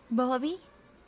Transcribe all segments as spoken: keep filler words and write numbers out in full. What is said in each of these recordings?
¿Bobby?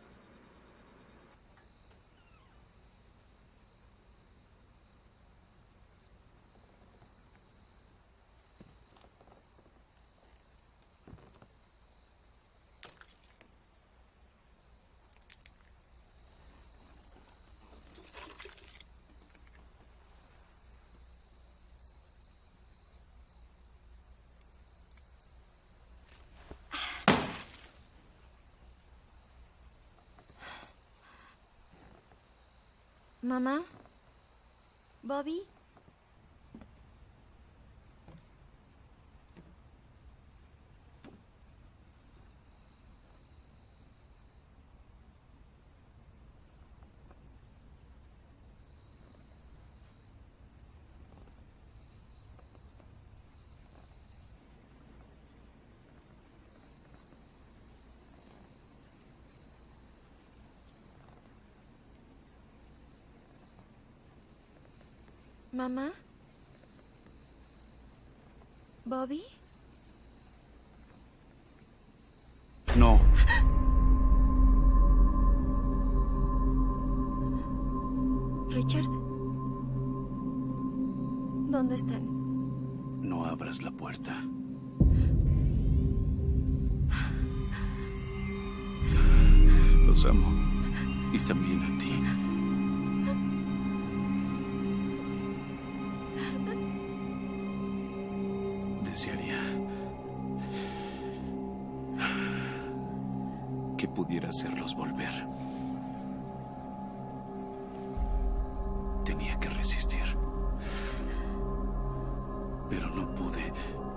¿Mamá? ¿Bobby? ¿Mamá? ¿Bobby? No. Richard. ¿Dónde están? No abras la puerta. Los amo. Y también a ti. Desearía que pudiera hacerlos volver. Tenía que resistir, pero no pude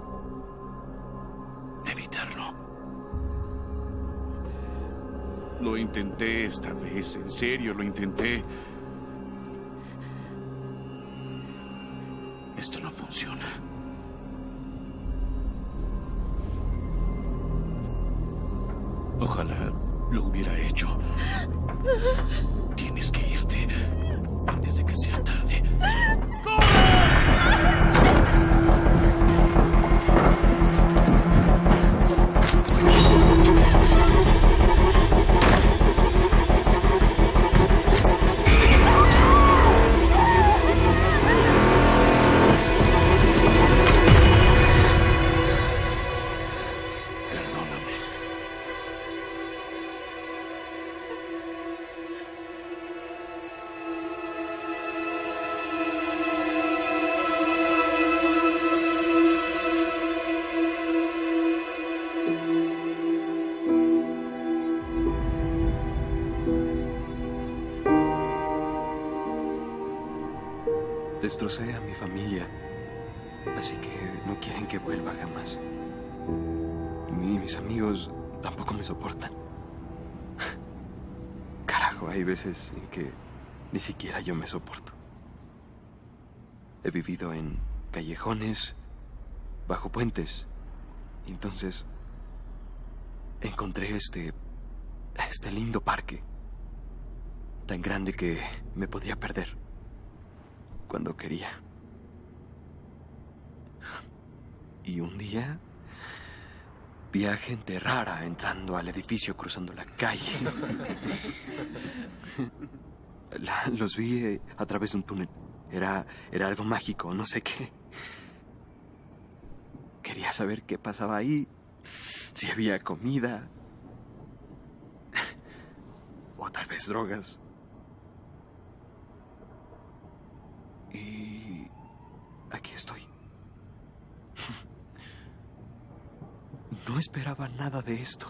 evitarlo. Lo intenté esta vez, en serio, lo intenté. Esto no funciona. Ojalá lo hubiera hecho. Tienes que irte antes de que sea tarde. Destrocé a mi familia, así que no quieren que vuelva jamás. Y mis amigos tampoco me soportan. Carajo, hay veces en que ni siquiera yo me soporto. He vivido en callejones, bajo puentes. Y entonces encontré este, este lindo parque, tan grande que me podía perder cuando quería. Y un día vi a gente rara entrando al edificio, cruzando la calle. La- los vi eh, a través de un túnel. Era, era algo mágico, no sé qué. Quería saber qué pasaba ahí, si había comida, o tal vez drogas. Y aquí estoy. No esperaba nada de esto.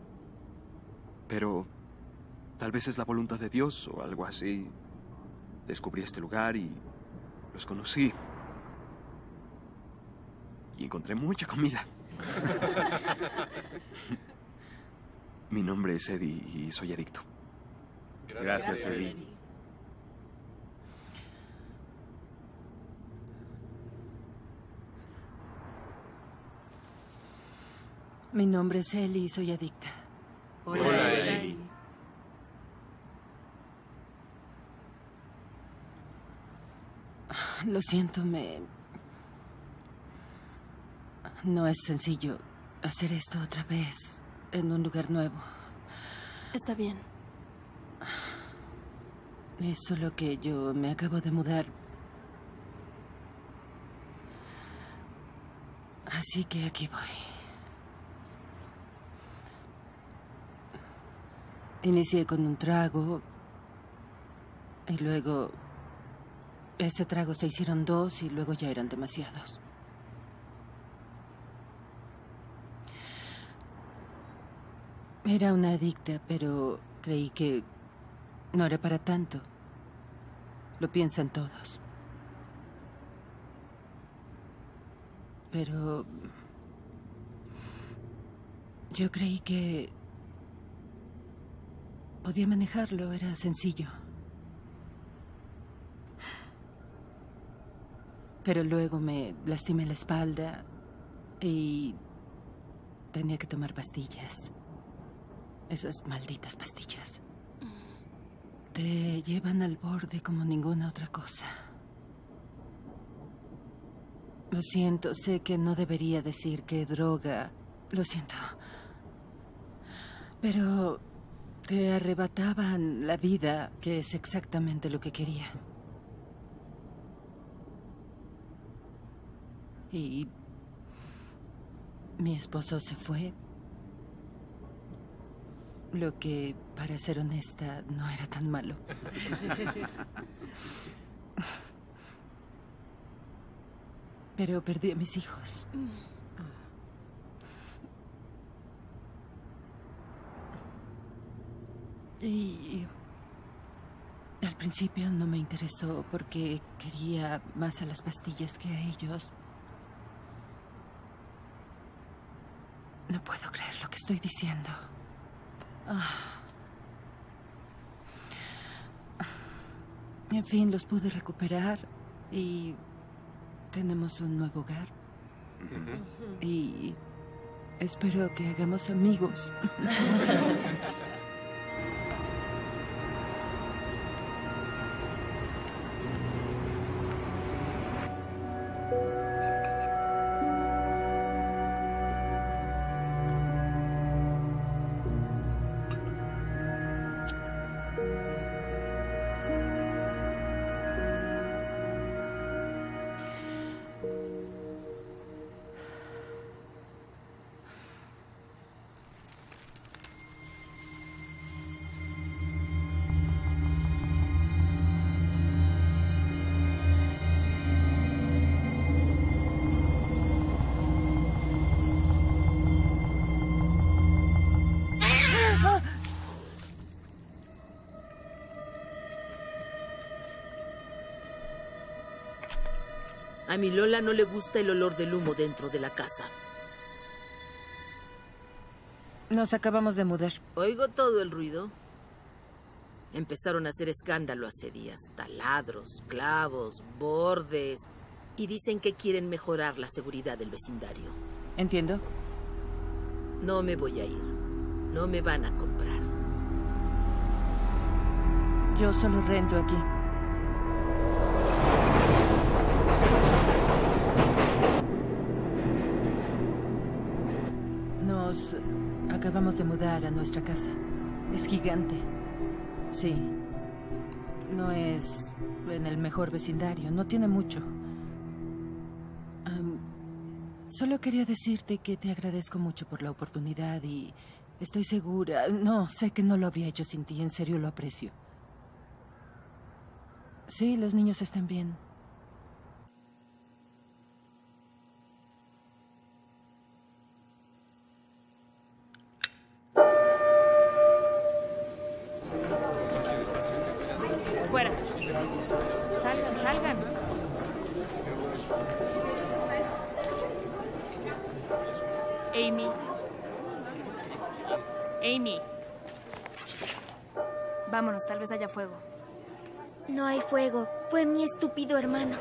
Pero tal vez es la voluntad de Dios o algo así. Descubrí este lugar y los conocí. Y encontré mucha comida. Mi nombre es Eddie y soy adicto. Gracias, Eddie. Mi nombre es Ellie y soy adicta. Hola, Hola Ellie. Lo siento, me... No es sencillo hacer esto otra vez, en un lugar nuevo. Está bien. Es solo que yo me acabo de mudar. Así que aquí voy. Inicié con un trago y luego ese trago se hicieron dos y luego ya eran demasiados. Era una adicta, pero creí que no era para tanto. Lo piensan todos. Pero yo creí que podía manejarlo, era sencillo. Pero luego me lastimé la espalda y tenía que tomar pastillas. Esas malditas pastillas. Te llevan al borde como ninguna otra cosa. Lo siento, sé que no debería decir que droga. Lo siento. Pero te arrebataban la vida, que es exactamente lo que quería. Y mi esposo se fue. Lo que, para ser honesta, no era tan malo. Pero perdí a mis hijos. Y al principio no me interesó porque quería más a las pastillas que a ellos. No puedo creer lo que estoy diciendo. Ah. En fin, los pude recuperar y tenemos un nuevo hogar. Uh-huh. Y espero que hagamos amigos. A mi Lola no le gusta el olor del humo dentro de la casa. Nos acabamos de mudar. Oigo todo el ruido. Empezaron a hacer escándalo hace días. Taladros, clavos, bordes. Y dicen que quieren mejorar la seguridad del vecindario. Entiendo. No me voy a ir. No me van a comprar. Yo solo rento aquí. Nos acabamos de mudar a nuestra casa. Es gigante. Sí. No es en el mejor vecindario. No tiene mucho. Um, solo quería decirte que te agradezco mucho por la oportunidad y estoy segura... No, sé que no lo habría hecho sin ti. En serio lo aprecio. Sí, los niños están bien. Fuera. Salgan, salgan. Amy. Amy. Vámonos, tal vez haya fuego. No hay fuego. Fue mi estúpido hermano.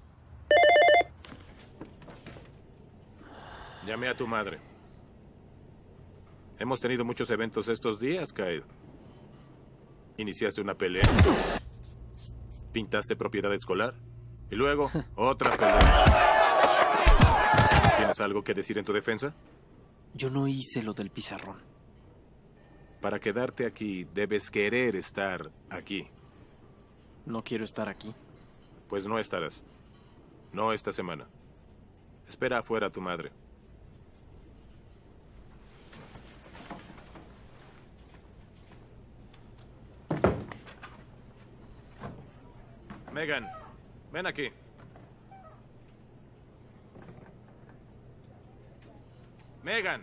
Llamé a tu madre. Hemos tenido muchos eventos estos días, Kyle. Iniciaste una pelea. Pintaste propiedad escolar. Y luego, otra pelea. ¿Tienes algo que decir en tu defensa? Yo no hice lo del pizarrón. Para quedarte aquí, debes querer estar aquí. No quiero estar aquí. Pues no estarás. No esta semana. Espera afuera a tu madre. Megan, ven aquí. Megan.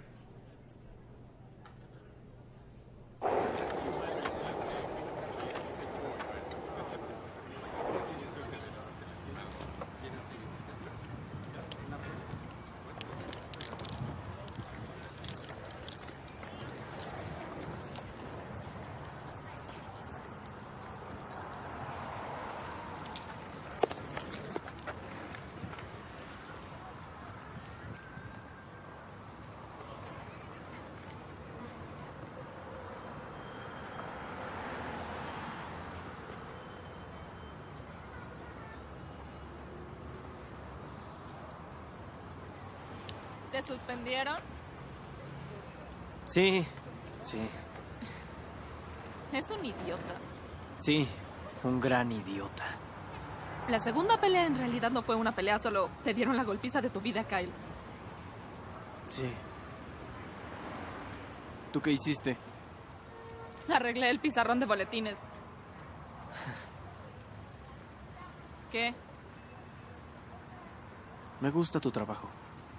¿Te suspendieron? Sí, sí, Es un idiota. sí. Un gran idiota. La segunda pelea en realidad no fue una pelea, solo te dieron la golpiza de tu vida, Kyle. Sí. ¿Tú qué hiciste? Arreglé el pizarrón de boletines. ¿Qué? Me gusta tu trabajo.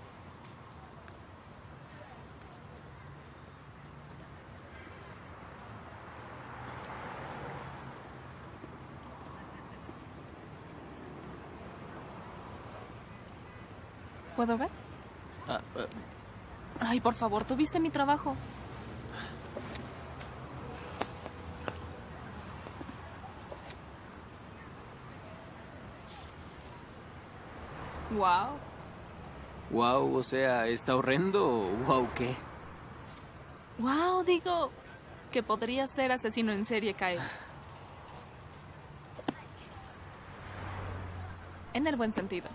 ¿Puedo ver? Ah, eh, Ay, por favor, ¿tú viste mi trabajo? Wow. wow, o sea, ¿está horrendo o wow qué? Wow, digo que podría ser asesino en serie, Kyle. En el buen sentido.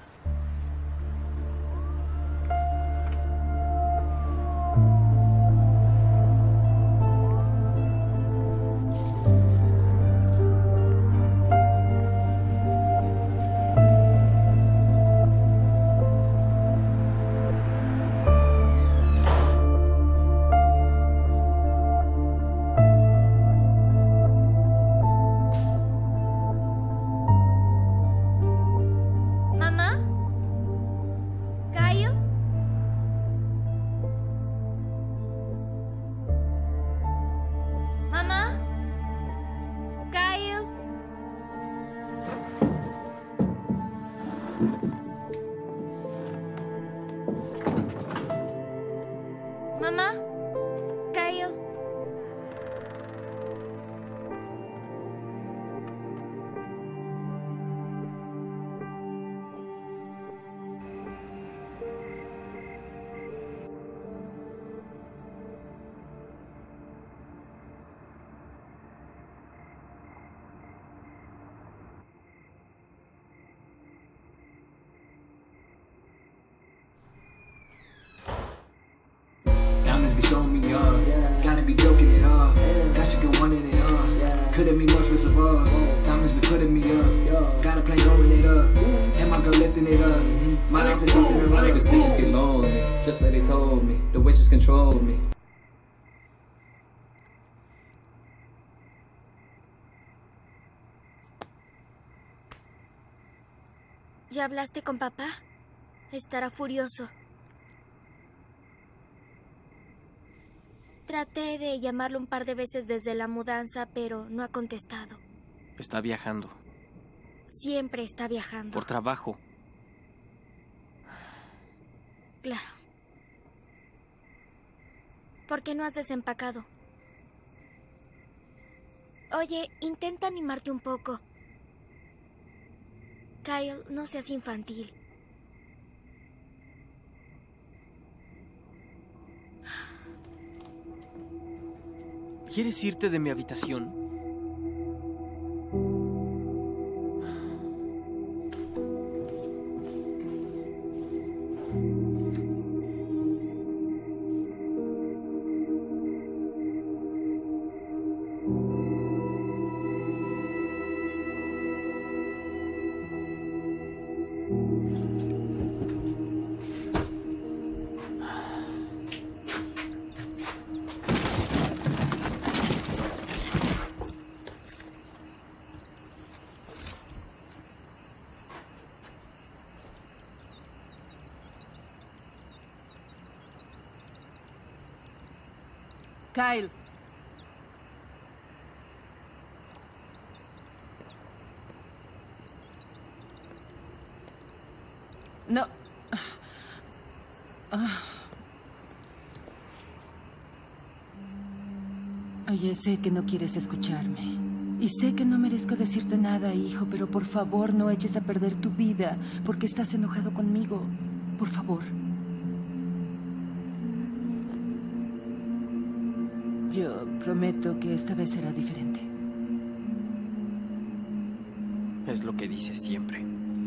¿Mamá? ¿Kyle? ¿Mamá? ¿Kyle? ¿Mamá? ¿Kyle? Diamonds be showing me off. Gotta be joking it off. Got you wanting it off. Couldn't be more first of all. Diamonds be putting me up. Got a plan growing it up. And my girl lifting it up. My life is so cinema. The stitches get lonely, just like they told me. The witches control me. ¿Ya hablaste con papá? Estará furioso. Traté de llamarlo un par de veces desde la mudanza, pero no ha contestado. Está viajando. Siempre está viajando. Por trabajo. Claro. ¿Por qué no has desempacado? Oye, intenta animarte un poco. Kyle, no seas infantil. ¿Quieres irte de mi habitación? Kyle. No. Ah. Oye, sé que no quieres escucharme. Y sé que no merezco decirte nada, hijo, pero por favor no eches a perder tu vida porque estás enojado conmigo. Por favor. Yo prometo que esta vez será diferente. Es lo que dices siempre.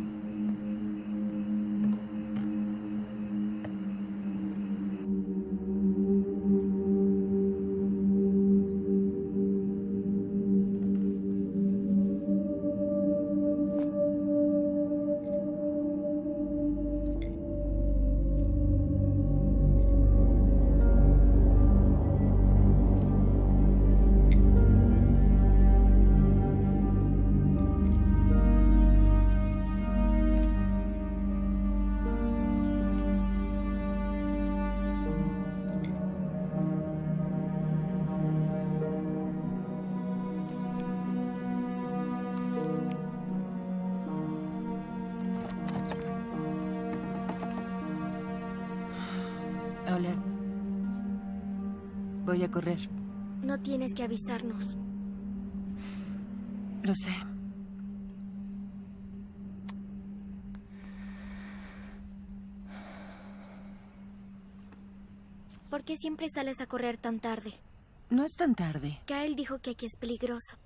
Hola. Voy a correr. No tienes que avisarnos. Lo sé. ¿Por qué siempre sales a correr tan tarde? No es tan tarde. Kyle dijo que aquí es peligroso.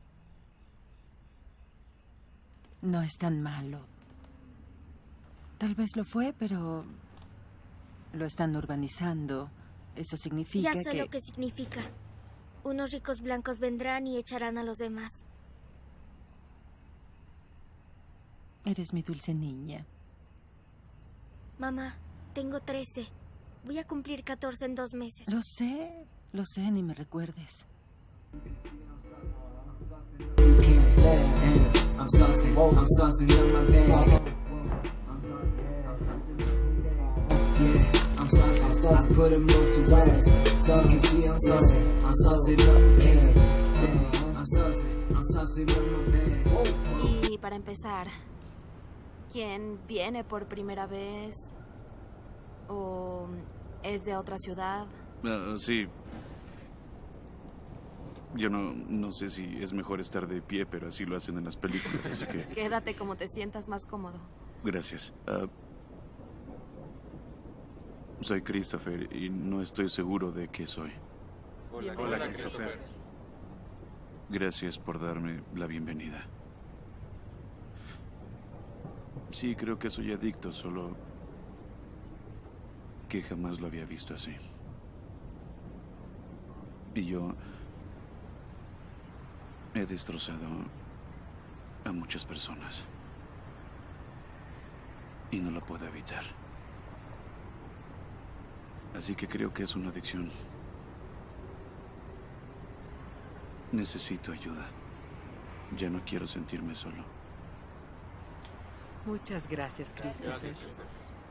No es tan malo. Tal vez lo fue, pero lo están urbanizando. Eso significa que... Ya sé que... lo que significa. Unos ricos blancos vendrán y echarán a los demás. Eres mi dulce niña. Mamá, tengo trece. Voy a cumplir catorce en dos meses. Lo sé, lo sé, ni me recuerdes. I'm saucy, I'm saucy in my bag. Yeah, I'm saucy, I put in most to rest. So you can see I'm saucy, I'm saucy up, yeah. I'm saucy, I'm saucy in my bag. Y para empezar, ¿quién viene por primera vez? ¿O es de otra ciudad? Uh, sí. Yo no, no sé si es mejor estar de pie, pero así lo hacen en las películas, así que... Quédate como te sientas más cómodo. Gracias. Uh, soy Christopher y no estoy seguro de qué soy. Hola, Hola Christopher. Gracias por darme la bienvenida. Sí, creo que soy adicto, solo que jamás lo había visto así. Y yo he destrozado a muchas personas. Y no lo puedo evitar. Así que creo que es una adicción. Necesito ayuda. Ya no quiero sentirme solo. Muchas gracias, Christopher. Gracias, Christopher.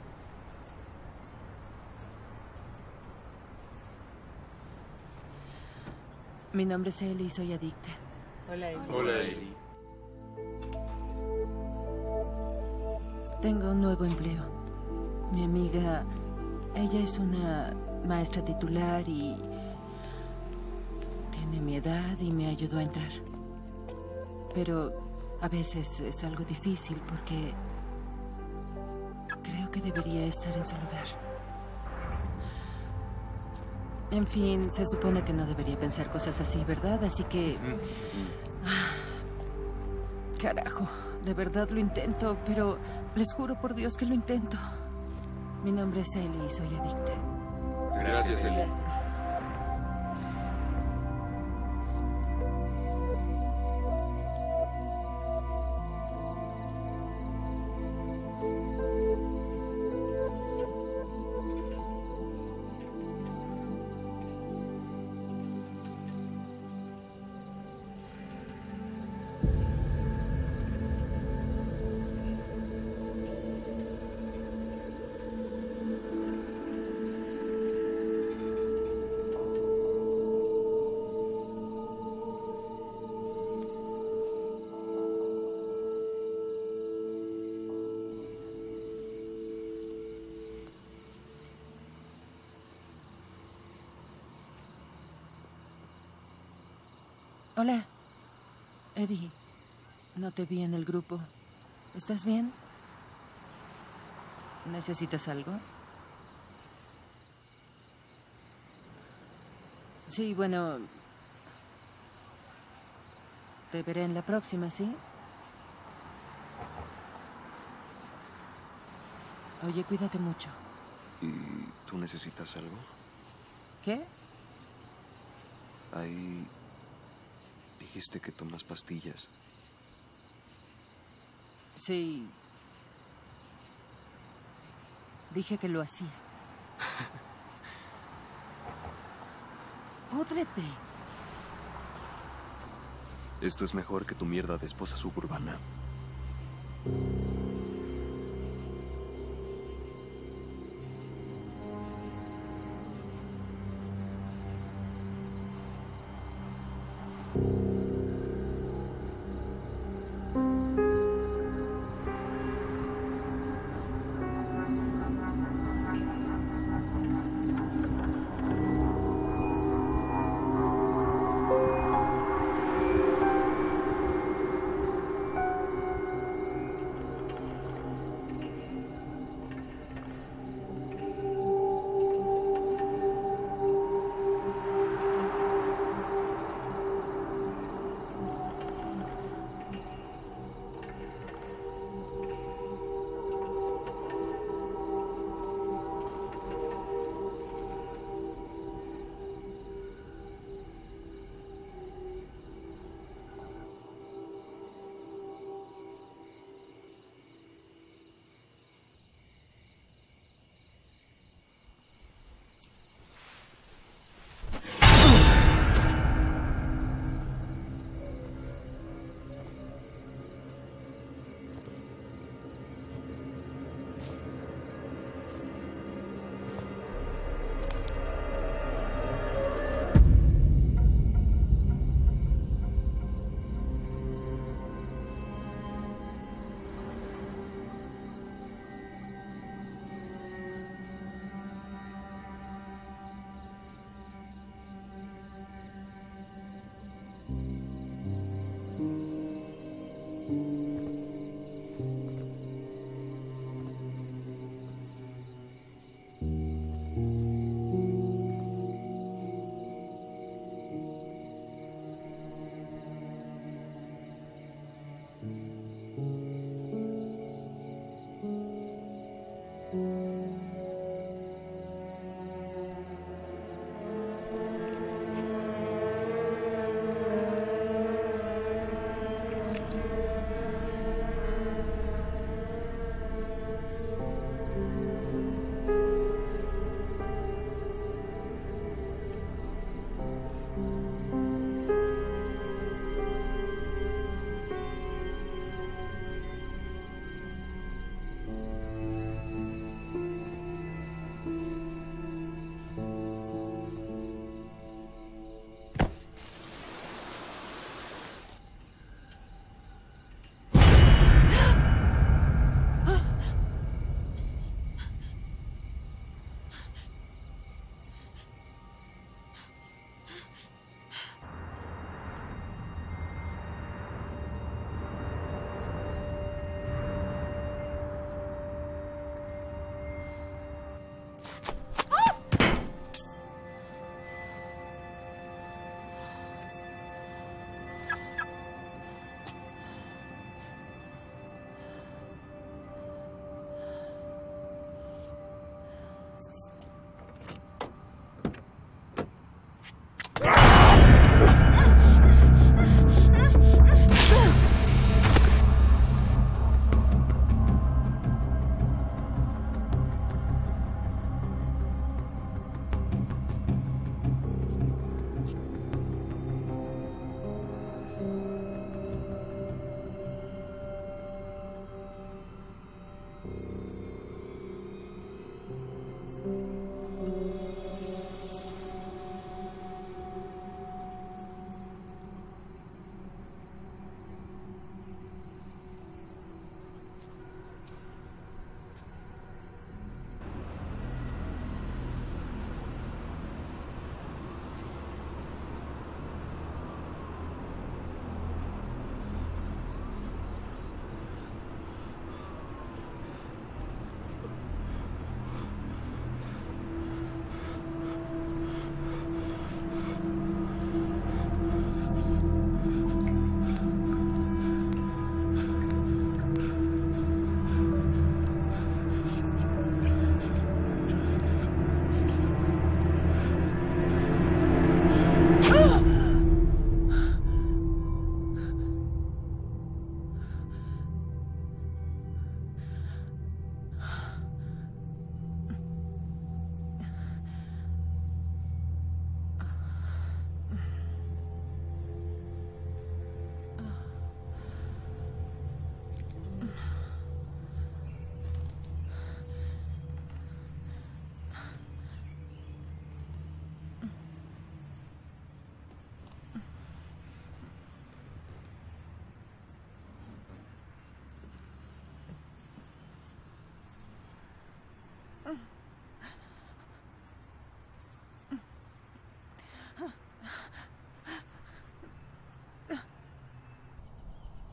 Mi nombre es Ellie y soy adicta. Hola, Ellie. Hola, Ellie. Tengo un nuevo empleo. Mi amiga, ella es una maestra titular y tiene mi edad y me ayudó a entrar. Pero a veces es algo difícil porque creo que debería estar en su lugar. En fin, se supone que no debería pensar cosas así, ¿verdad? Así que... Ah, carajo, de verdad lo intento, pero les juro por Dios que lo intento. Mi nombre es Ellie y soy adicta. Gracias, Ellie. Hola, Eddie. No te vi en el grupo. ¿Estás bien? ¿Necesitas algo? Sí, bueno... Te veré en la próxima, ¿sí? Oye, cuídate mucho. ¿Y tú necesitas algo? ¿Qué? Ahí... dijiste que tomas pastillas. Sí. Dije que lo hacía. ¡Púdrete! Esto es mejor que tu mierda de esposa suburbana.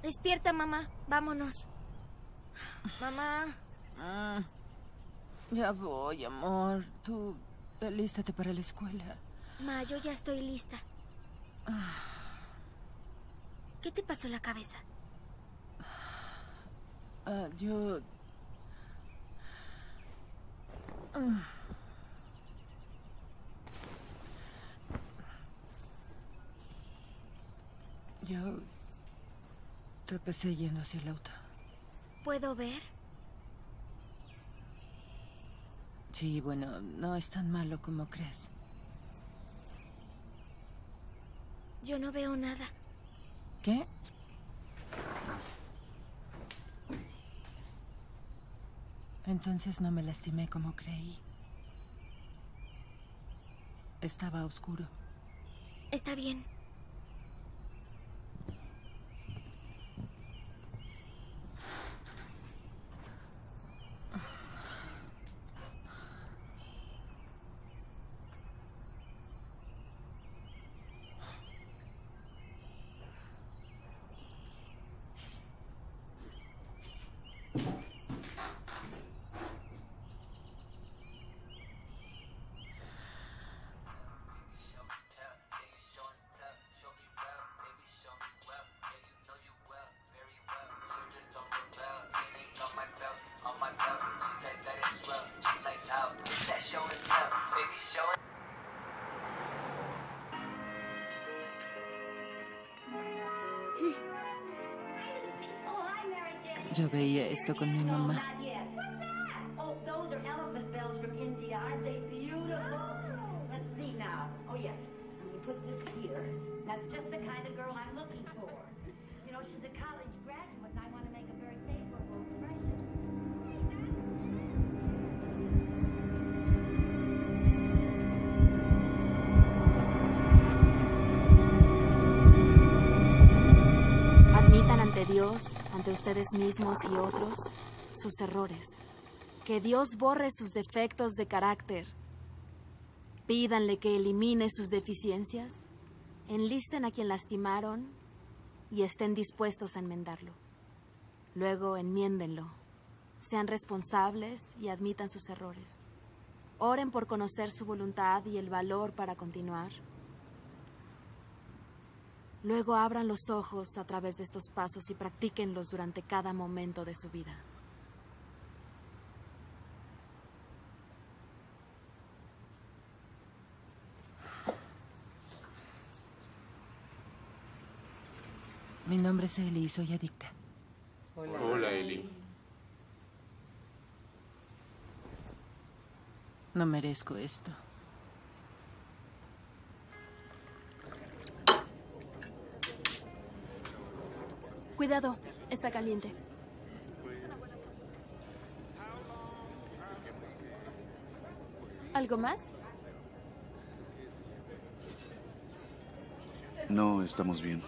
Despierta, mamá. Vámonos. Mamá. Mm, ya voy, amor. Tú alístate para la escuela. Ma, yo ya estoy lista. ¿Qué te pasó en la cabeza? Ah, yo... Ah. Yo tropecé yendo hacia el auto. ¿Puedo ver? Sí, bueno, no es tan malo como crees. Yo no veo nada. ¿Qué? Entonces no me lastimé como creí. Estaba oscuro. Está bien. Yo veía esto con mi mamá. Admitan ante Dios, ante ustedes mismos y otros, sus errores. Que Dios borre sus defectos de carácter. Pídanle que elimine sus deficiencias. Enlisten a quien lastimaron y estén dispuestos a enmendarlo. Luego enmiéndenlo. Sean responsables y admitan sus errores. Oren por conocer su voluntad y el valor para continuar. Luego abran los ojos a través de estos pasos y practíquenlos durante cada momento de su vida. Mi nombre es Eli y soy adicta. Hola, Hola Eli. No merezco esto. Cuidado, está caliente. ¿Algo más? No, estamos bien.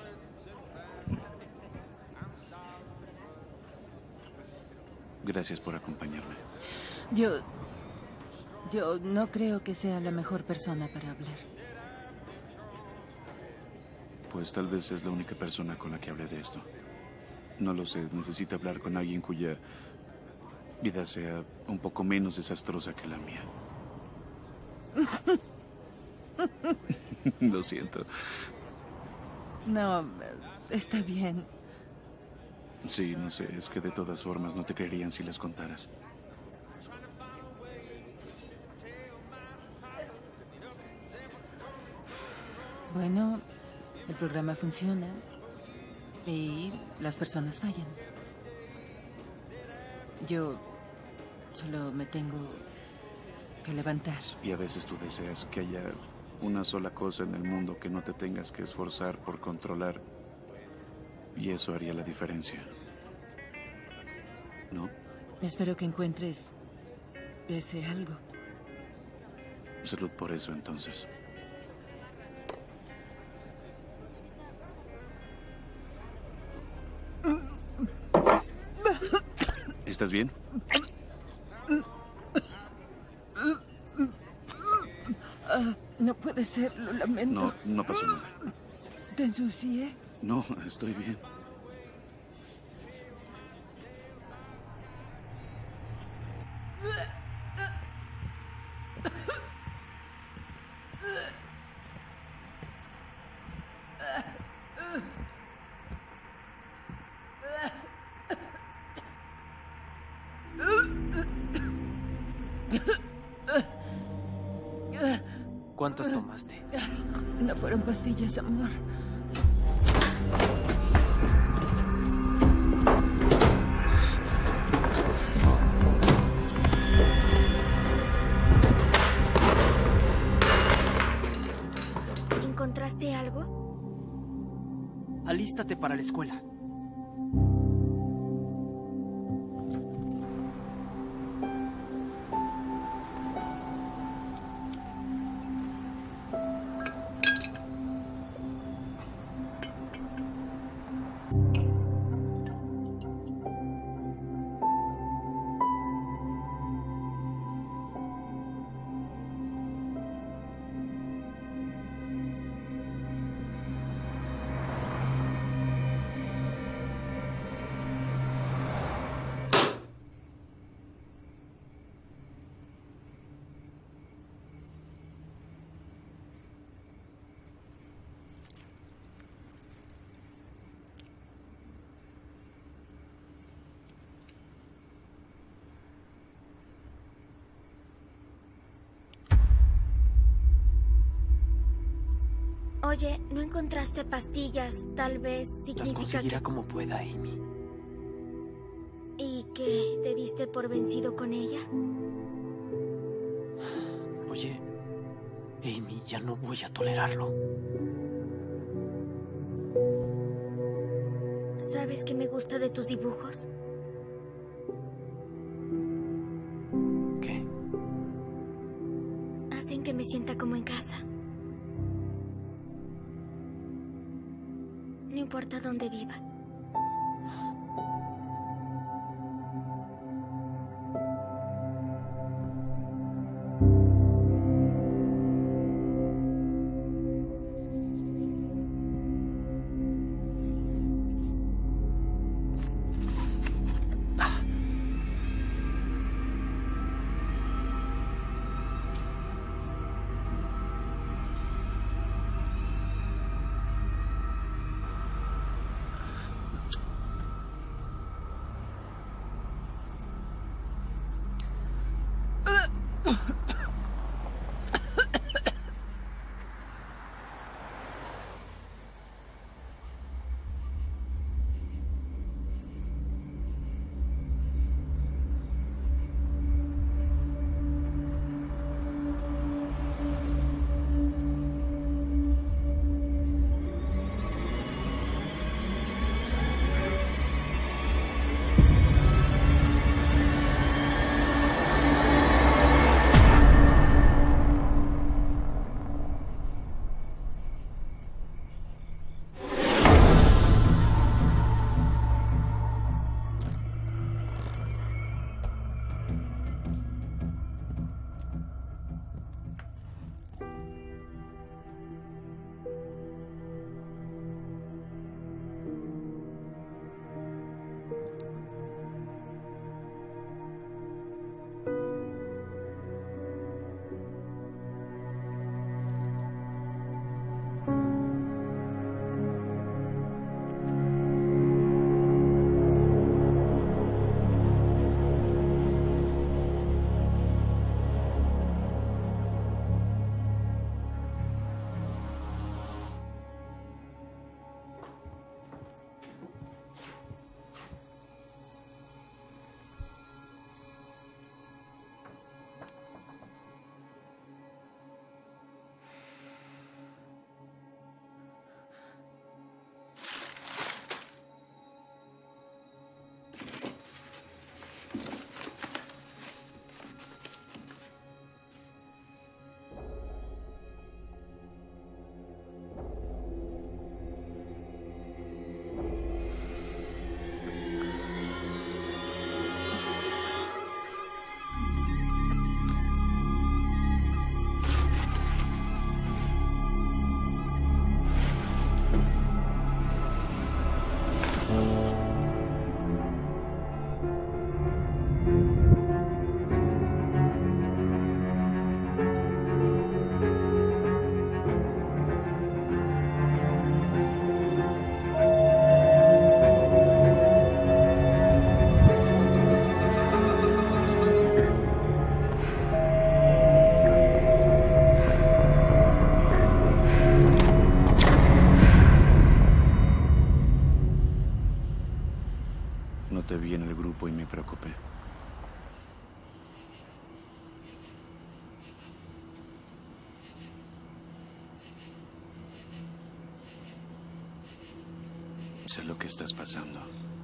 Gracias por acompañarme. Yo... Yo no creo que sea la mejor persona para hablar. Pues tal vez es la única persona con la que hable de esto. No lo sé, necesito hablar con alguien cuya vida sea un poco menos desastrosa que la mía. Lo siento. No, está bien. Sí, no sé, es que de todas formas no te creerían si les contaras. Bueno, el programa funciona y las personas fallan. Yo solo me tengo que levantar. Y a veces tú deseas que haya una sola cosa en el mundo que no te tengas que esforzar por controlar. Y eso haría la diferencia. ¿No? Espero que encuentres ese algo. Salud por eso, entonces. ¿Estás bien? Uh, no puede ser, lo lamento. No, no pasó nada. ¿Te ensucié? No, estoy bien. ¿Cuántas tomaste? No fueron pastillas, amor. ¿Encontraste algo? Alístate para la escuela. Oye, ¿no encontraste pastillas? Tal vez significa Las conseguirá que... como pueda, Amy. ¿Y qué? ¿Te diste por vencido con ella? Oye, Amy, ya no voy a tolerarlo. ¿Sabes qué me gusta de tus dibujos? ¿Qué? Hacen que me sienta como en casa. No importa dónde viva. No te vi en el grupo y me preocupé. Sé lo que estás pasando.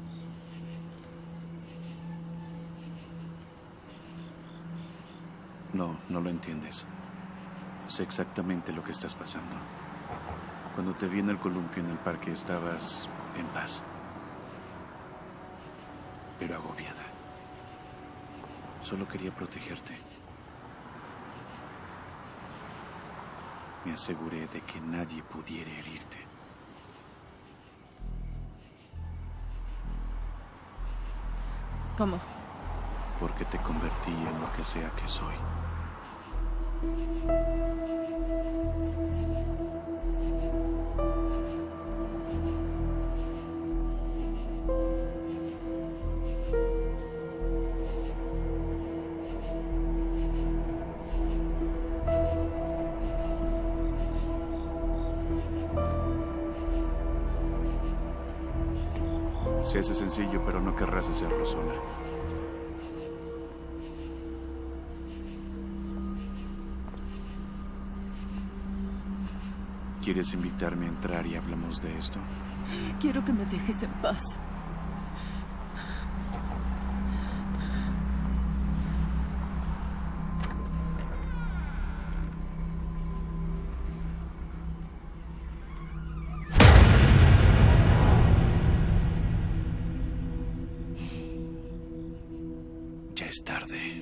No, no lo entiendes. Sé exactamente lo que estás pasando. Cuando te vi en el columpio en el parque estabas en paz, pero agobiada. Solo quería protegerte. Me aseguré de que nadie pudiera herirte. ¿Cómo? Porque te convertí en lo que sea que soy. Se hace sencillo, pero no querrás hacerlo sola. ¿Quieres invitarme a entrar y hablamos de esto? Quiero que me dejes en paz. Ya es tarde.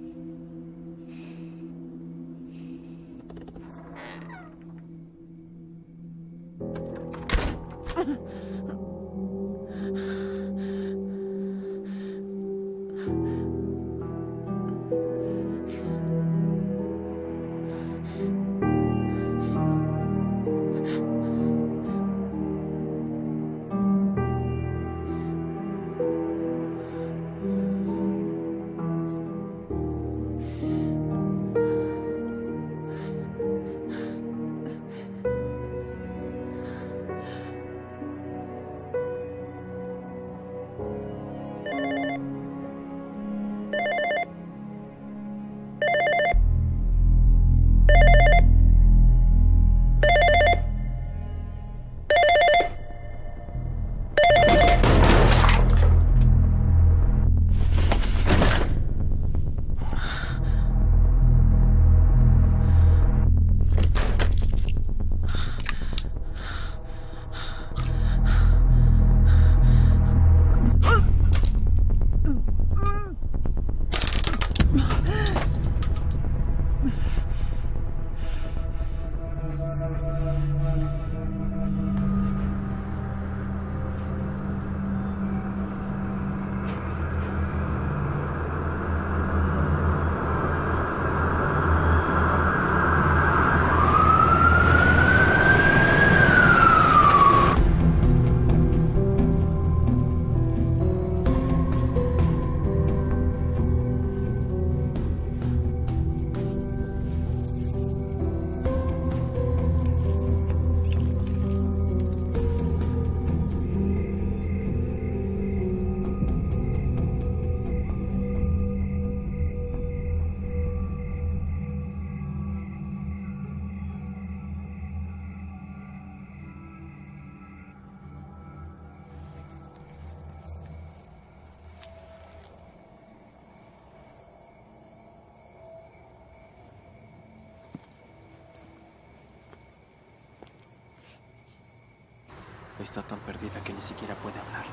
Está tan perdida que ni siquiera puede hablar.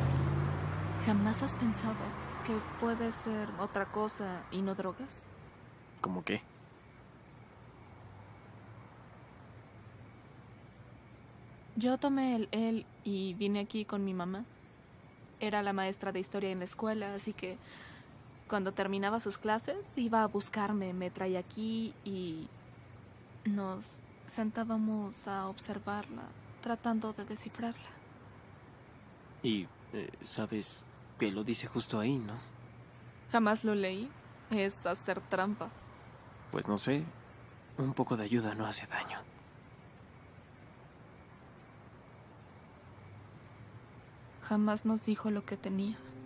¿Jamás has pensado que puede ser otra cosa y no drogas? ¿Cómo qué? Yo tomé el él y vine aquí con mi mamá. Era la maestra de historia en la escuela, así que cuando terminaba sus clases iba a buscarme, me traía aquí y nos sentábamos a observarla, tratando de descifrarla. Y, eh, sabes que lo dice justo ahí, ¿no? Jamás lo leí. Es hacer trampa. Pues no sé. Un poco de ayuda no hace daño. Jamás nos dijo lo que tenía.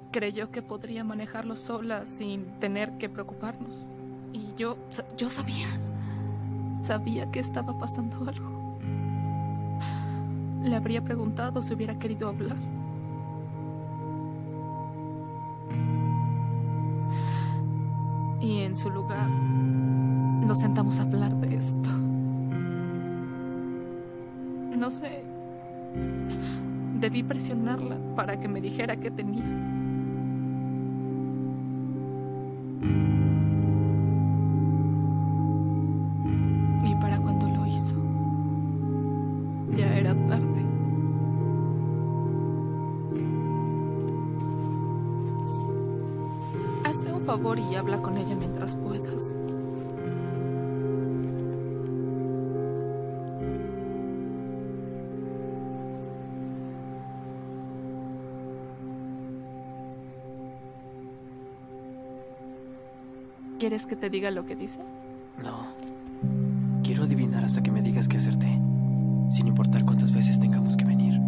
creyó que podría manejarlo sola sin tener que preocuparnos. Y yo, yo sabía, sabía que estaba pasando algo. Le habría preguntado si hubiera querido hablar. Y en su lugar, nos sentamos a hablar de esto. No sé, debí presionarla para que me dijera qué tenía. Y para cuando lo hizo, ya era tarde. Hazte un favor y habla con ella mientras puedas. ¿Quieres que te diga lo que dice? No. Quiero adivinar hasta que me digas que acerté, sin importar cuántas veces tengamos que venir.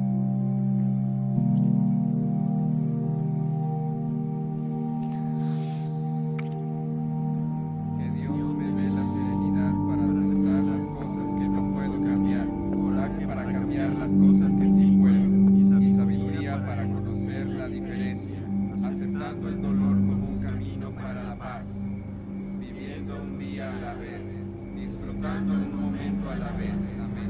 Que Dios me dé la serenidad para aceptar las cosas que no puedo cambiar, coraje para cambiar las cosas que sí puedo, y sabiduría para conocer la diferencia, aceptando el dolor como un camino para la paz, viviendo un día a la vez, disfrutando un momento a la vez. Amén.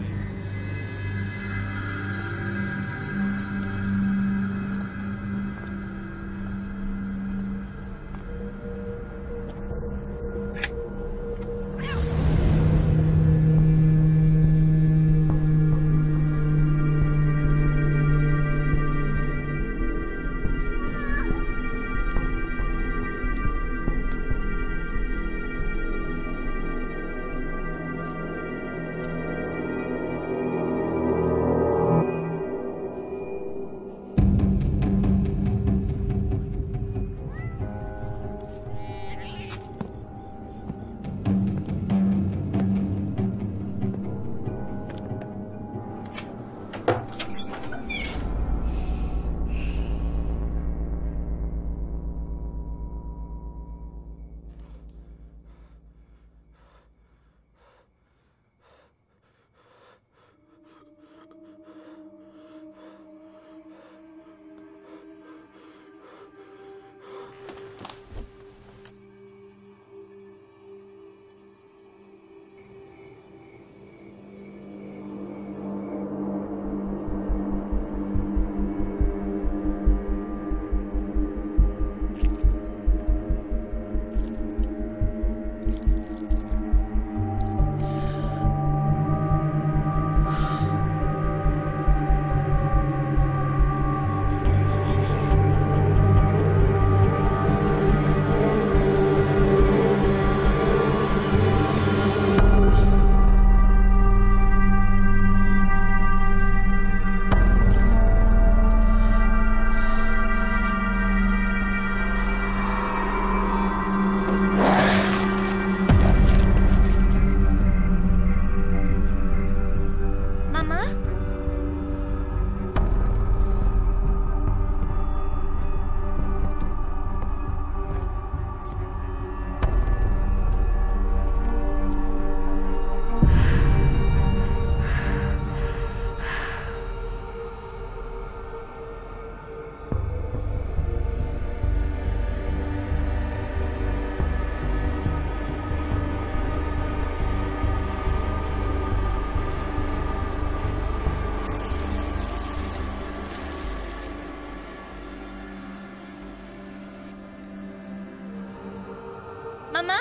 ¿Mamá?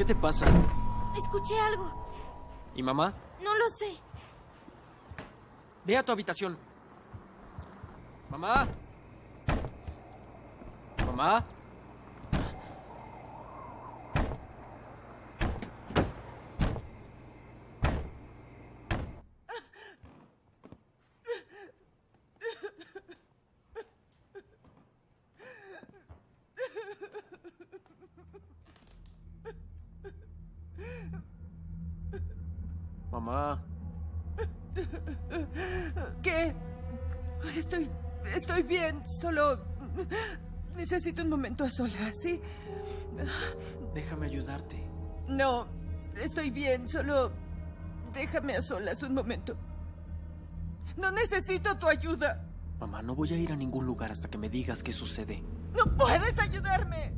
te pasa? Escuché algo. ¿Y mamá? No lo sé. Ve a tu habitación. Mamá. Mamá. Mamá. ¿Qué? Estoy... estoy bien, solo... necesito un momento a solas, ¿sí? Déjame ayudarte. No, estoy bien, solo... déjame a solas un momento. No necesito tu ayuda. Mamá, no voy a ir a ningún lugar hasta que me digas qué sucede. ¡No puedes ayudarme!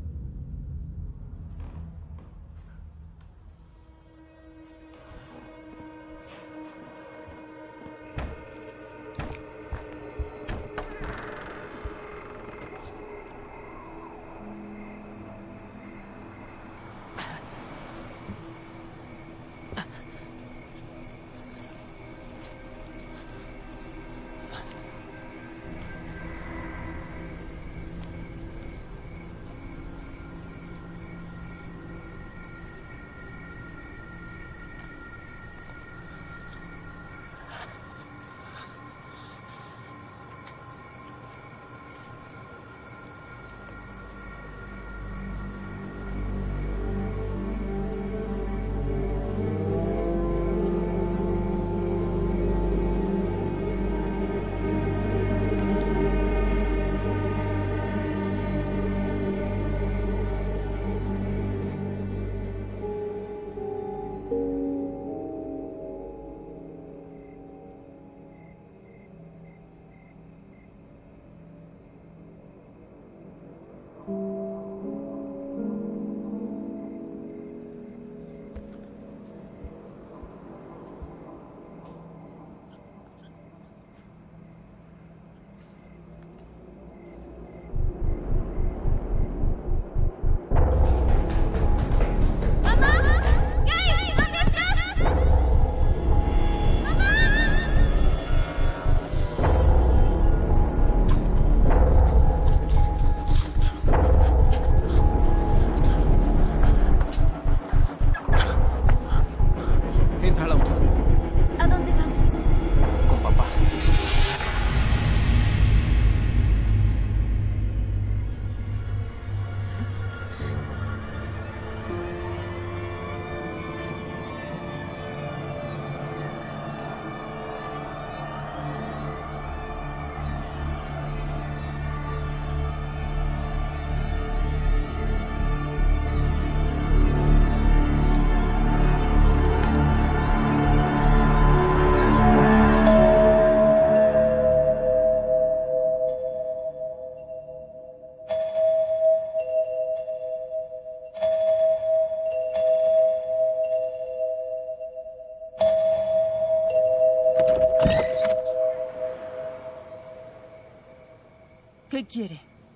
¿Qué quiere?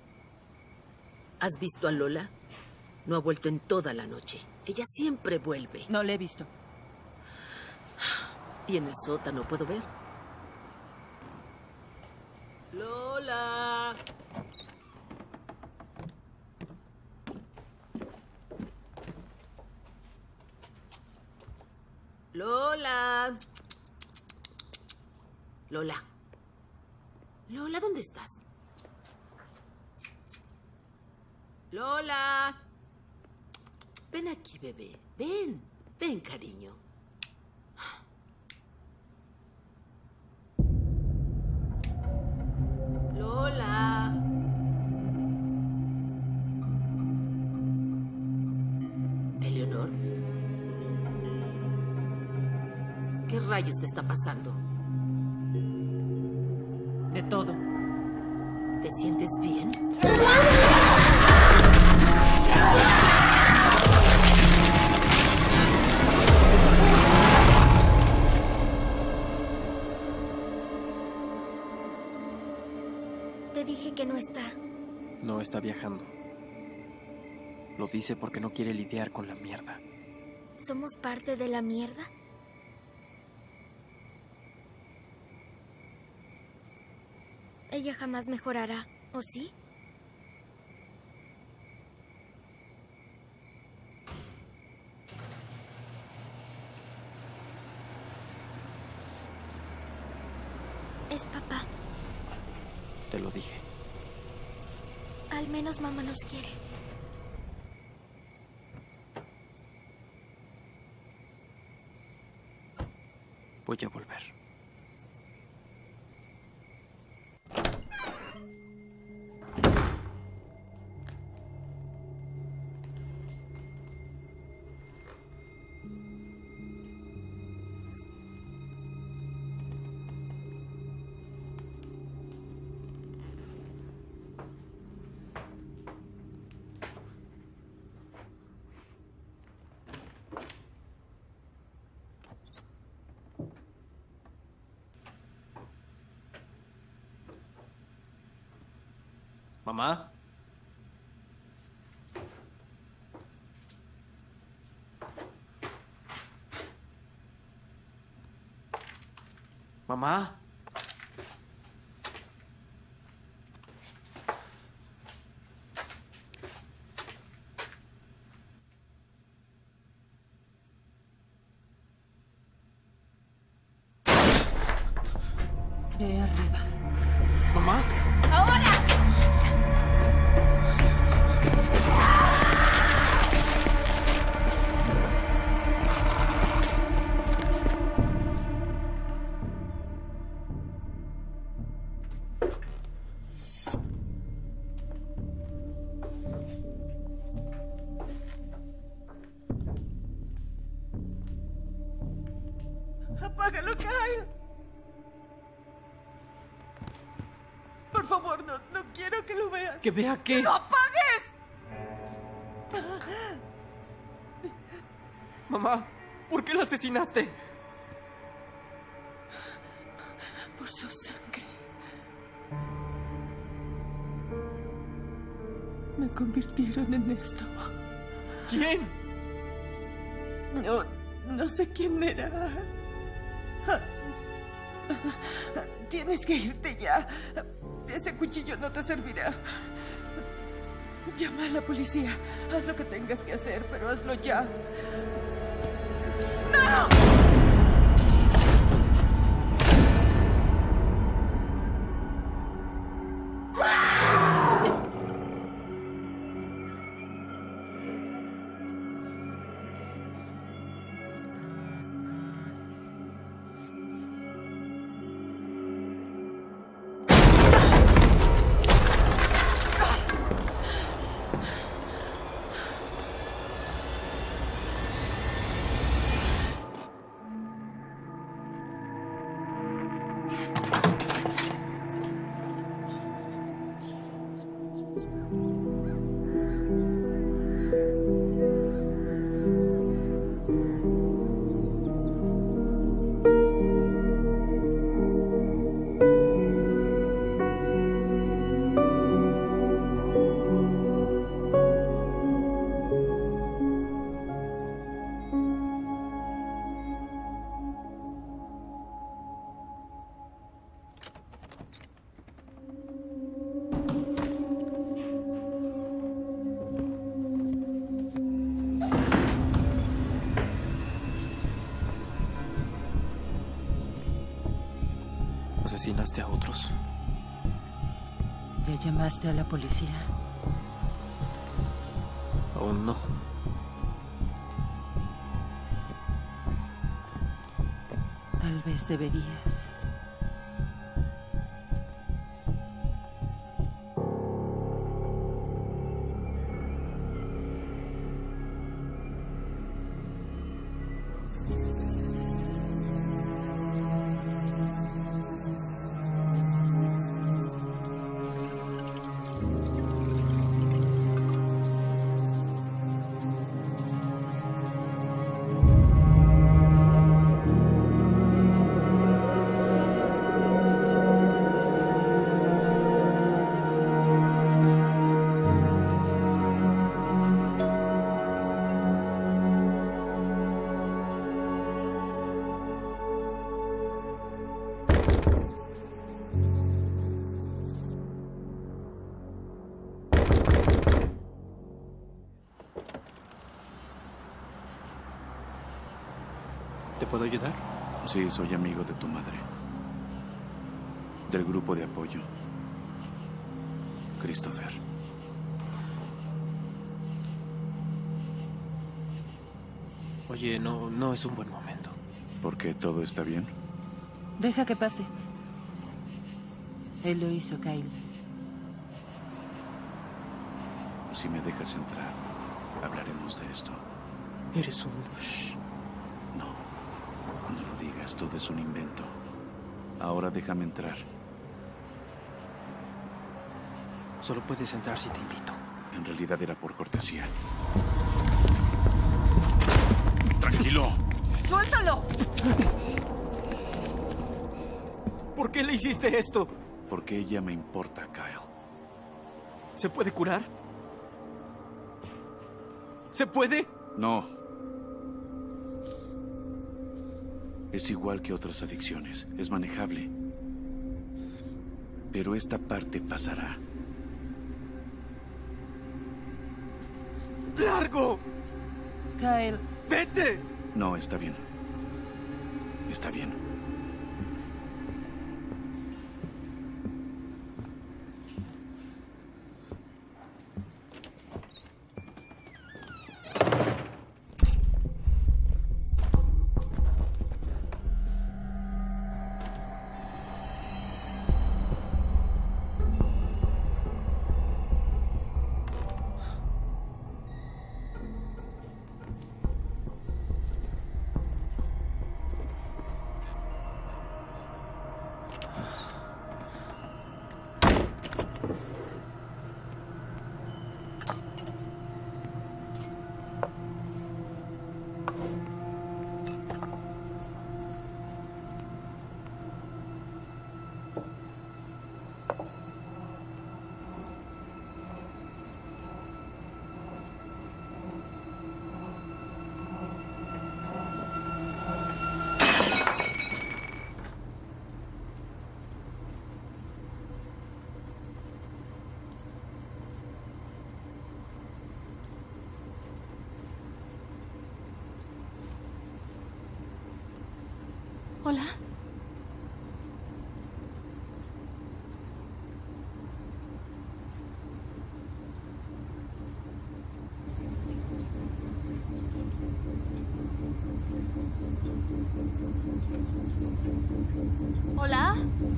¿Has visto a Lola? No ha vuelto en toda la noche. Ella siempre vuelve. No la he visto. Y en el sótano puedo ver. ¡Lola! ¡Lola! Lola. Lola, ¿dónde estás? Lola. Ven aquí, bebé. Ven. Ven, cariño. Lola. Eleonor. ¿Qué rayos te está pasando? De todo. ¿Te sientes bien? Te dije que no está. No está viajando. Lo dice porque no quiere lidiar con la mierda. ¿Somos parte de la mierda? Ella jamás mejorará, ¿o sí? Es papá. Te lo dije. Al menos mamá nos quiere. Voy a volver. Mamá. Mamá. Ve arriba. Mamá. ¡Ahora! Apágalo, Kyle. Por favor, no, no quiero que lo veas. ¿Que vea qué? ¡No apagues! Mamá, ¿por qué la asesinaste? Por su sangre. Me convirtieron en esto. ¿Quién? No, no sé quién era. Tienes que irte ya. Ese cuchillo no te servirá. Llama a la policía. Haz lo que tengas que hacer, pero hazlo ya. ¡No! ¿Asesinaste a otros? ¿Ya llamaste a la policía? Aún no. Tal vez deberías. ¿Te puedo ayudar? Sí, soy amigo de tu madre. Del grupo de apoyo. Christopher. Oye, no, no es un buen momento. ¿Por qué? ¿Todo está bien? Deja que pase. Él lo hizo, Kyle. Si me dejas entrar, hablaremos de esto. Eres un... Shh. No, no lo digas, todo es un invento. Ahora déjame entrar. Solo puedes entrar si te invito. En realidad era por cortesía. ¡Tranquilo! ¡Suéltalo! ¿Por qué le hiciste esto? Porque ella me importa, Kyle. ¿Se puede curar? ¿Se puede? No. Es igual que otras adicciones. Es manejable. Pero esta parte pasará. ¡Largo! Kyle. ¡Vete! No, está bien. Está bien. Hola. Hola.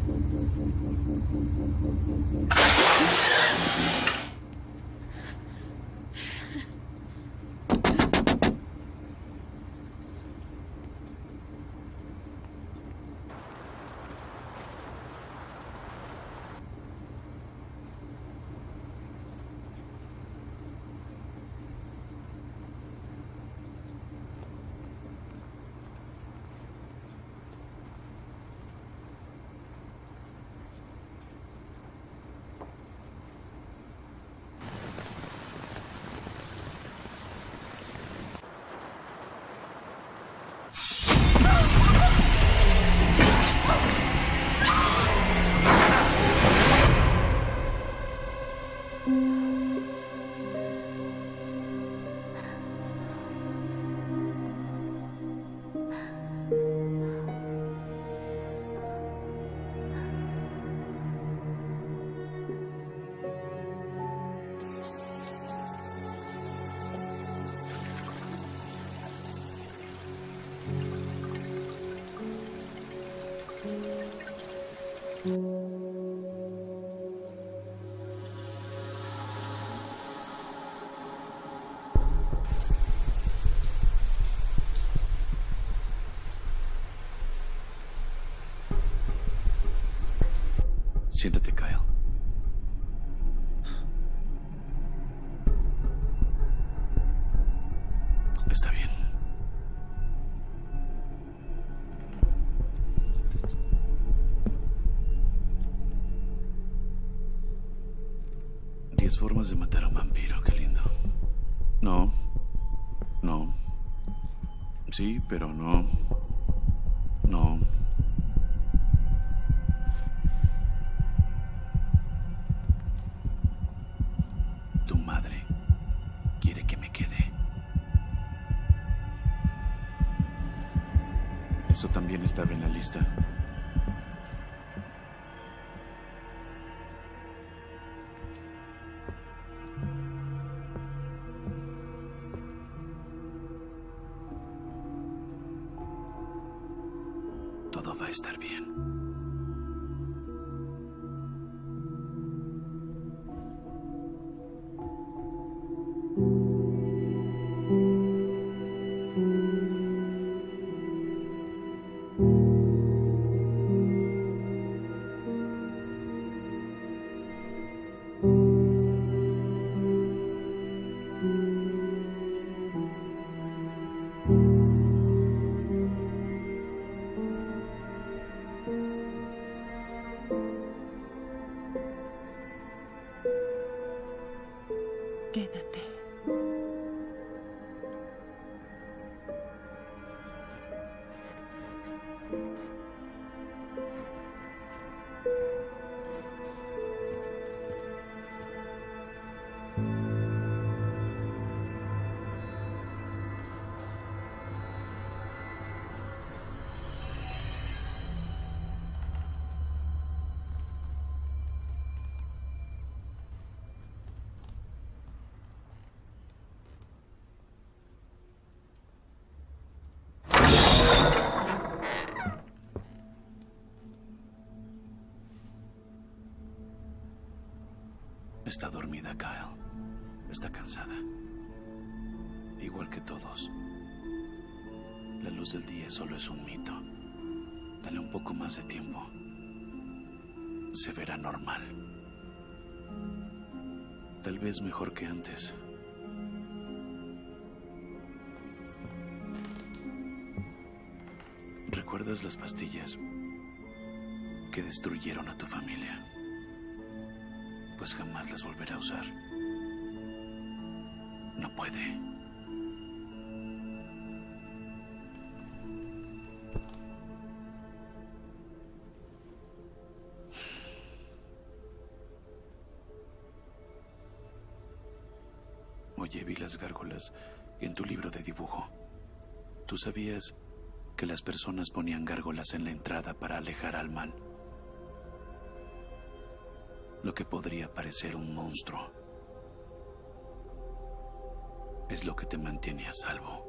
Siéntate, Kyle. Está bien. Diez formas de matar a un vampiro, qué lindo. No. No. Sí, pero no. No. Tu madre quiere que me quede. también estaba en la lista. Todo va a estar bien. Quédate. Está dormida, Kyle. Está cansada. Igual que todos. La luz del día solo es un mito. Dale un poco más de tiempo. Se verá normal. Tal vez mejor que antes. ¿Recuerdas las pastillas que destruyeron a tu familia? Pues jamás las volverá a usar. No puede. Oye, vi las gárgolas en tu libro de dibujo. ¿Tú sabías que las personas ponían gárgolas en la entrada para alejar al mal? Lo que podría parecer un monstruo es lo que te mantiene a salvo.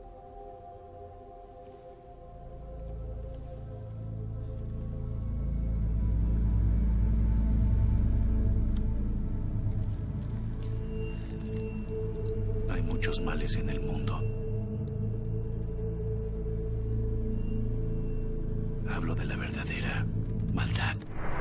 Hay muchos males en el mundo. Hablo de la verdadera maldad.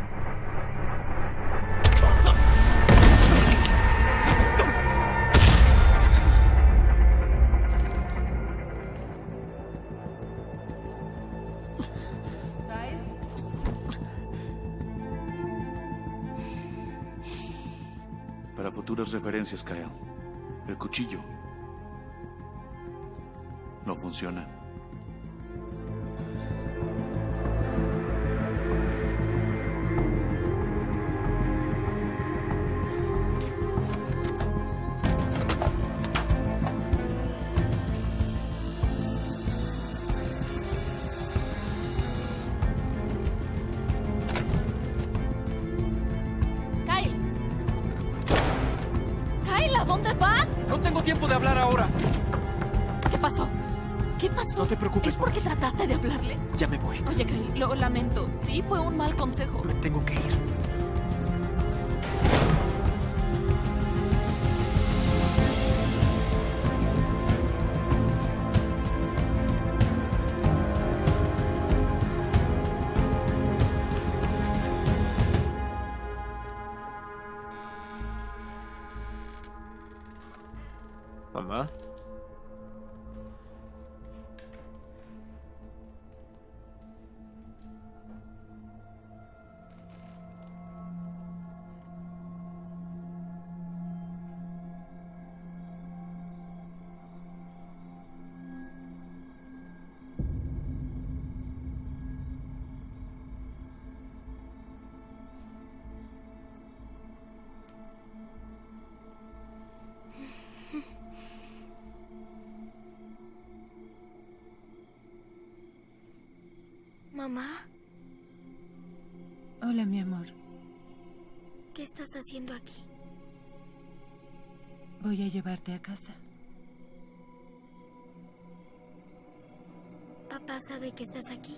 Para futuras referencias, Kyle, el cuchillo no funciona. ¿Dónde vas? No tengo tiempo de hablar ahora. ¿Qué pasó? ¿Qué pasó? No te preocupes. ¿Es porque trataste de hablarle? Ya me voy. Oye, Kyle, lo lamento. Sí, fue un mal consejo. Me tengo que ir. Mamá. Mamá, Hola, mi amor. ¿qué estás haciendo aquí? Voy a llevarte a casa. ¿Papá sabe que estás aquí?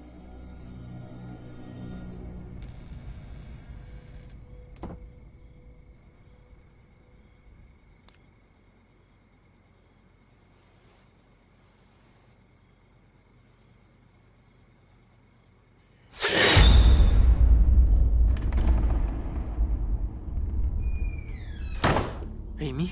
Amy.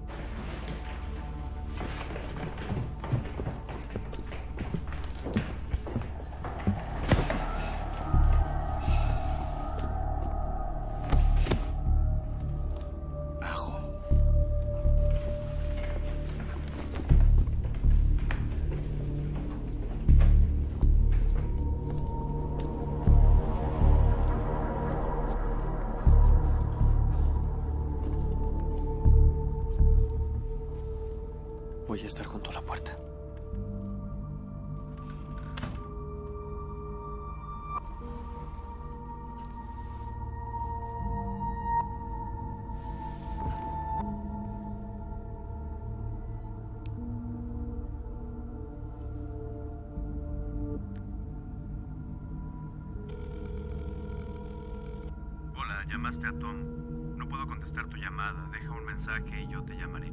Voy a estar junto a la puerta. Hola, llamaste a Tom. No puedo contestar tu llamada. Deja un mensaje y yo te llamaré.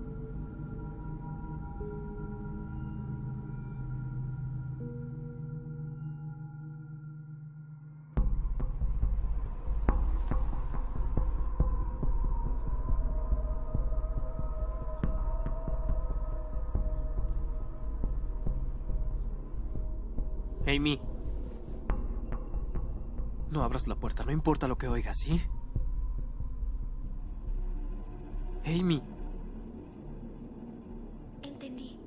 Amy. No abras la puerta, no importa lo que oigas, ¿sí? Amy. Entendí.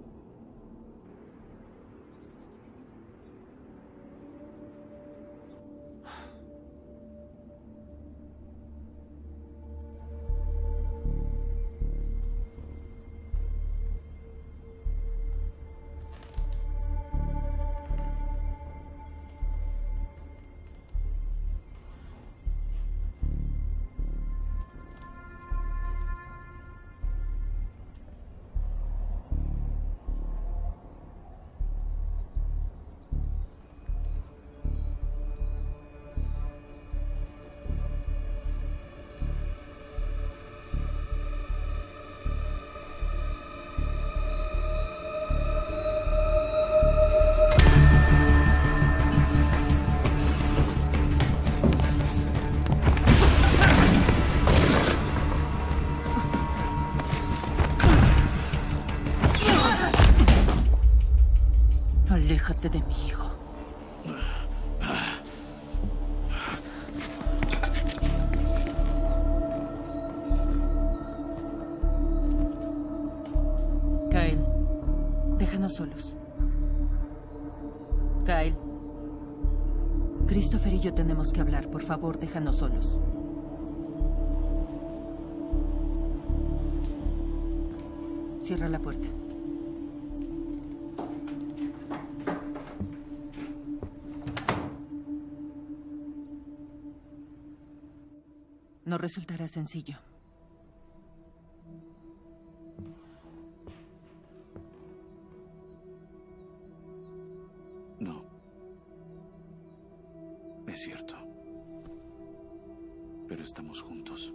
Aléjate de mi hijo. Kyle, déjanos solos. Kyle. Christopher y yo tenemos que hablar. Por favor, déjanos solos. Cierra la puerta. No resultará sencillo. No. Es cierto. Pero estamos juntos.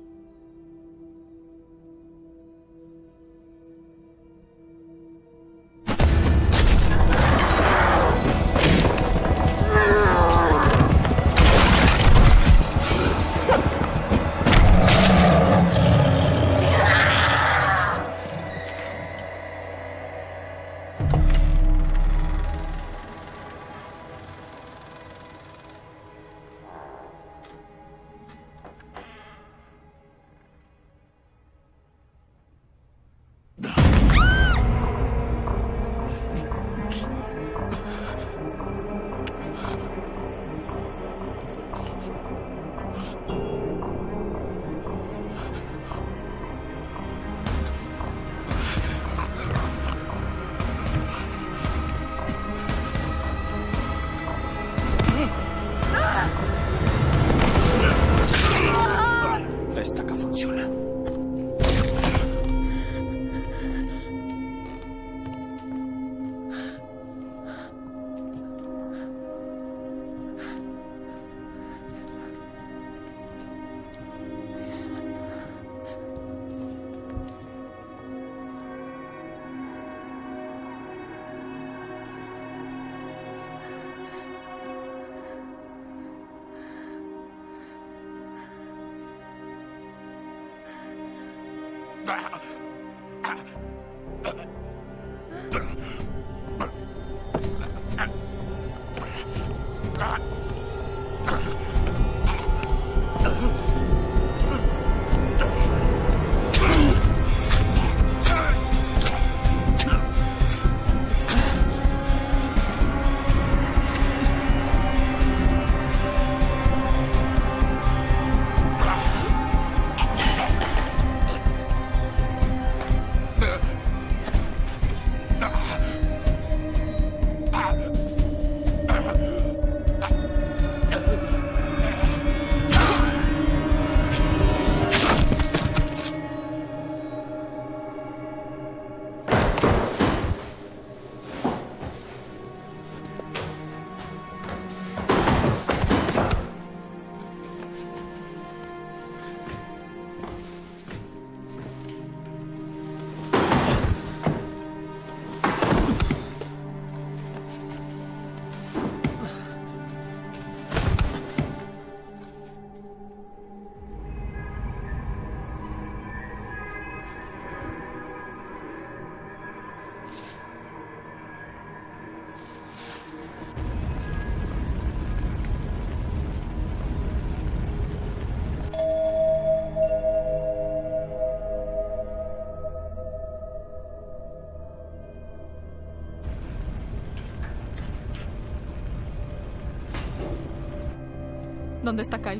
¿Dónde está Kyle?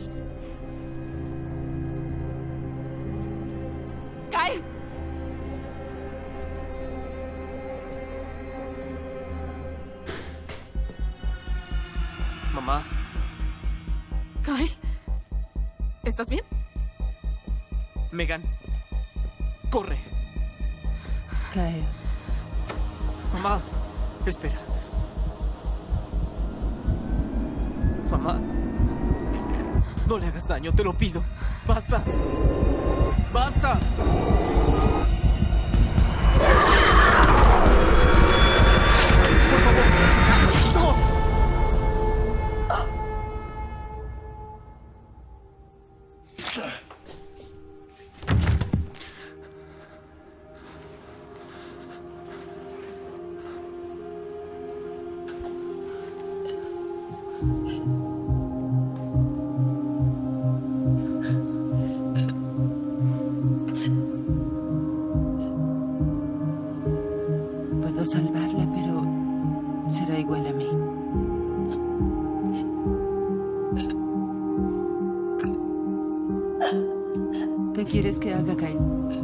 ¡Kyle! Mamá. Kyle, ¿estás bien? Megan, corre. Kyle. Mamá, espera. Mamá. No le hagas daño, te lo pido. ¡Basta! ¡Basta! ¡Por favor! ¡No! Puedo salvarla, pero será igual a mí. ¿Qué quieres que haga, Kyle?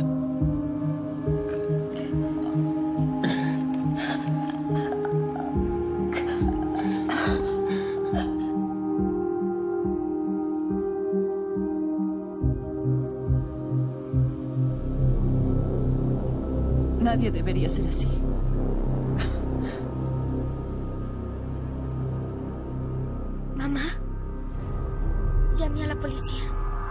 Nadie debería ser así. Mamá, llamé a la policía.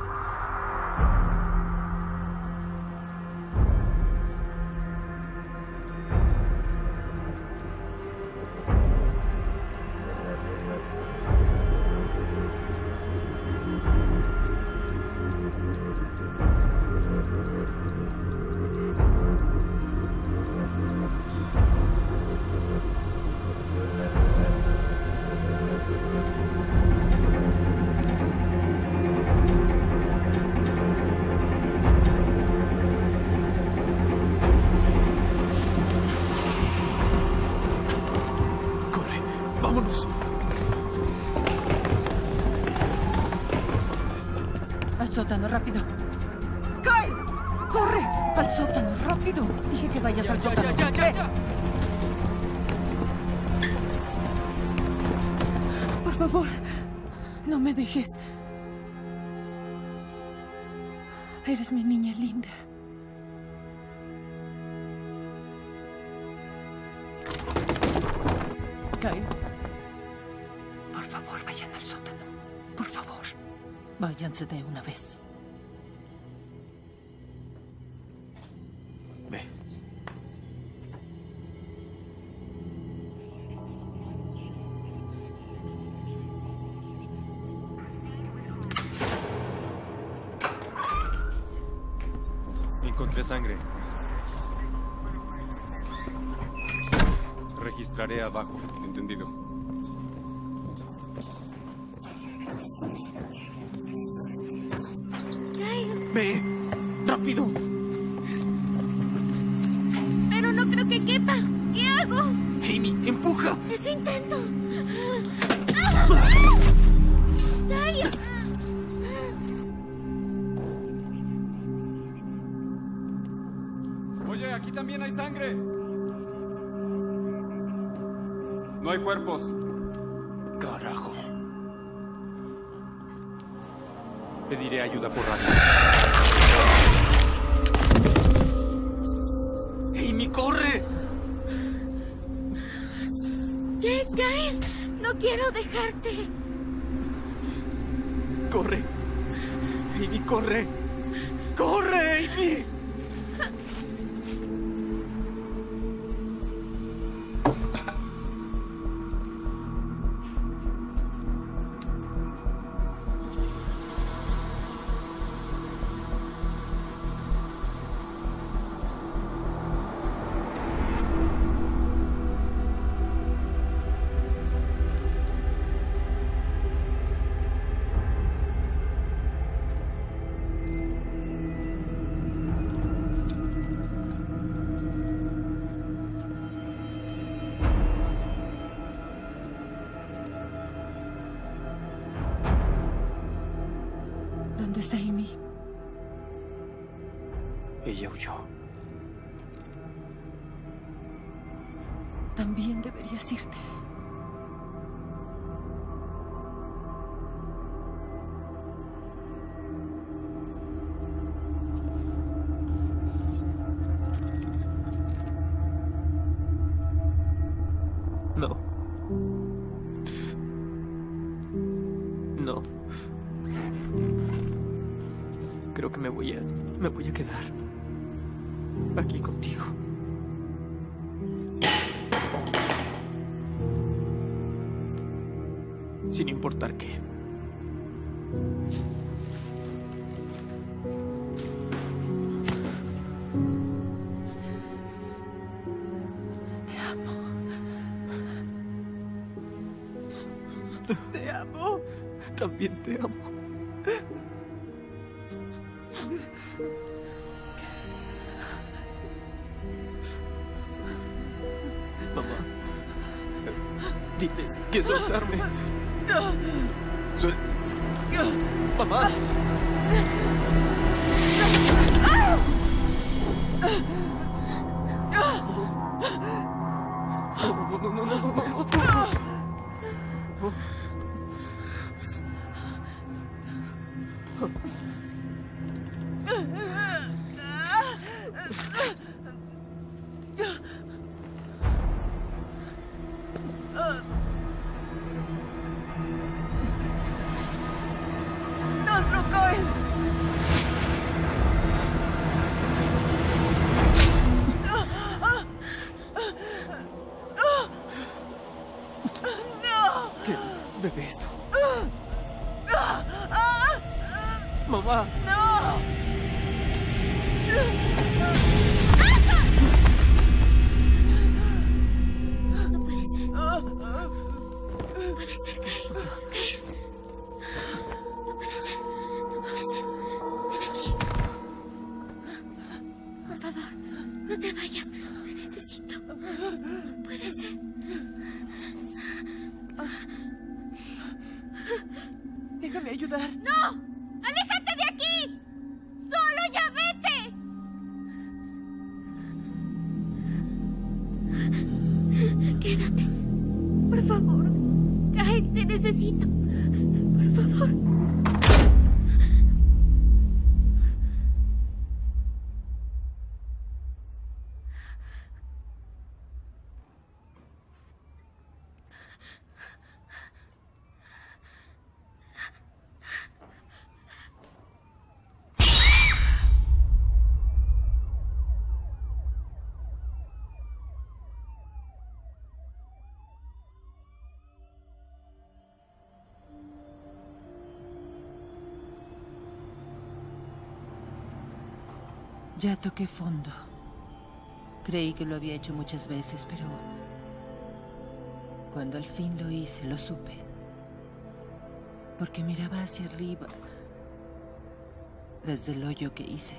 ¡Vámonos! Al sótano, rápido. ¡Kyle! ¡Corre! Al sótano, rápido. Dije que vayas Ya, al ya, sótano. ya, ya, Ve. ya. Por favor, no me dejes. Eres mi niña linda. Kyle, por favor, vayan al sótano. Por favor, váyanse de una vez. Ve. Encontré sangre. Registraré abajo. Entendido. Kyle. ¡Ve! ¡Rápido! Pero no creo que quepa. ¿Qué hago? Amy, empuja. Eso intento. Kyle. Oye, aquí también hay sangre. No hay cuerpos. Carajo. Pediré ayuda por radio. ¡Amy, corre! ¿Qué, Kyle? No quiero dejarte. ¡Corre! ¡Amy, corre! ¡Corre, Amy! ¿Dónde está Amy? Ella huyó. También deberías irte. No. No. Creo que me voy a... me voy a quedar aquí contigo. Sin importar qué. Te amo. Te amo. También te amo. Mamá, diles que soltarme. Suel... Mamá. No, no, no, no, no, no, no. ¡Hazlo, Kyle! ¡No! Ten, bebe esto. Mamá. ¡No! No puede ser. No puede ser, Kyle. Kyle. No puede ser. No puede ser. Ven aquí. Por favor, no te vayas. Te necesito. No puede ser. Déjame ayudar. ¡No! ¡Aléjate de aquí! ¡Solo ya vete! Quédate. Por favor. Kyle, te necesito. Por favor. Ya toqué fondo. Creí que lo había hecho muchas veces, pero cuando al fin lo hice, lo supe. Porque miraba hacia arriba, desde el hoyo que hice.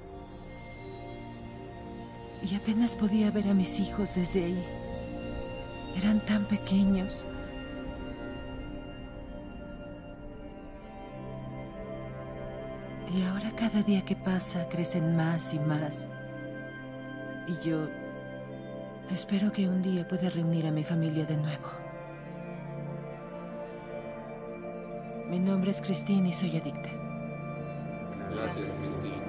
Y apenas podía ver a mis hijos desde ahí. Eran tan pequeños. Y ahora cada día que pasa crecen más y más. Y yo espero que un día pueda reunir a mi familia de nuevo. Mi nombre es Christine y soy adicta. Gracias, Christine.